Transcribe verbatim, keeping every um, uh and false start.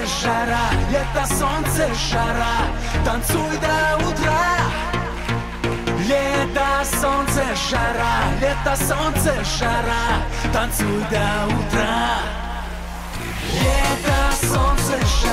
жара, лето, солнце, жара, танцуй до утра. Лето, солнце, жара, лето, солнце, жара, танцуй до утра. Лето, солнце, жара.